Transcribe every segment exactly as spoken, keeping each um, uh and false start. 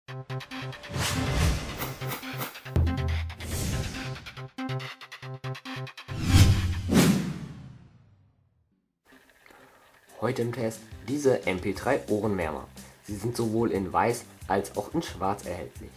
Heute im Test diese M P drei Ohrenwärmer. Sie sind sowohl in weiß als auch in schwarz erhältlich.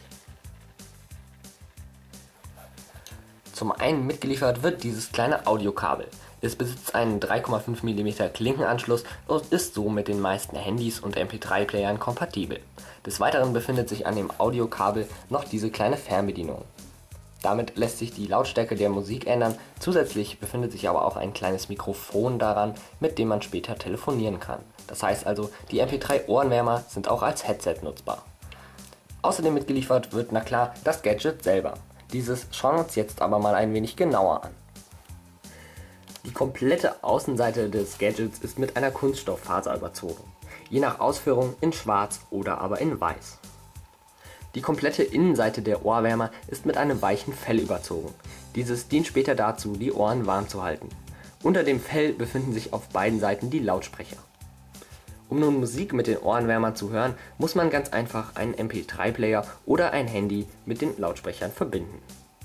Zum einen mitgeliefert wird dieses kleine Audiokabel. Es besitzt einen drei Komma fünf Millimeter Klinkenanschluss und ist so mit den meisten Handys und M P drei Playern kompatibel. Des Weiteren befindet sich an dem Audiokabel noch diese kleine Fernbedienung. Damit lässt sich die Lautstärke der Musik ändern, zusätzlich befindet sich aber auch ein kleines Mikrofon daran, mit dem man später telefonieren kann. Das heißt also, die M P drei Ohrenwärmer sind auch als Headset nutzbar. Außerdem mitgeliefert wird, na klar, das Gadget selber. Dieses schauen wir uns jetzt aber mal ein wenig genauer an. Die komplette Außenseite des Gadgets ist mit einer Kunststofffaser überzogen, je nach Ausführung in schwarz oder aber in weiß. Die komplette Innenseite der Ohrwärmer ist mit einem weichen Fell überzogen. Dieses dient später dazu, die Ohren warm zu halten. Unter dem Fell befinden sich auf beiden Seiten die Lautsprecher. Um nun Musik mit den Ohrenwärmern zu hören, muss man ganz einfach einen M P drei Player oder ein Handy mit den Lautsprechern verbinden.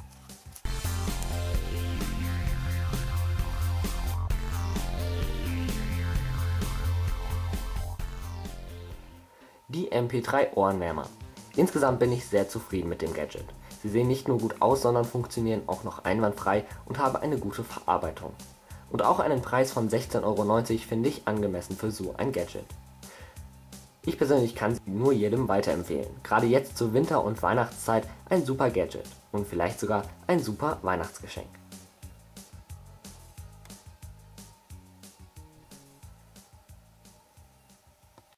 Die M P drei Ohrenwärmer. Insgesamt bin ich sehr zufrieden mit dem Gadget. Sie sehen nicht nur gut aus, sondern funktionieren auch noch einwandfrei und haben eine gute Verarbeitung. Und auch einen Preis von sechzehn Euro neunzig finde ich angemessen für so ein Gadget. Ich persönlich kann sie nur jedem weiterempfehlen. Gerade jetzt zur Winter- und Weihnachtszeit ein super Gadget und vielleicht sogar ein super Weihnachtsgeschenk.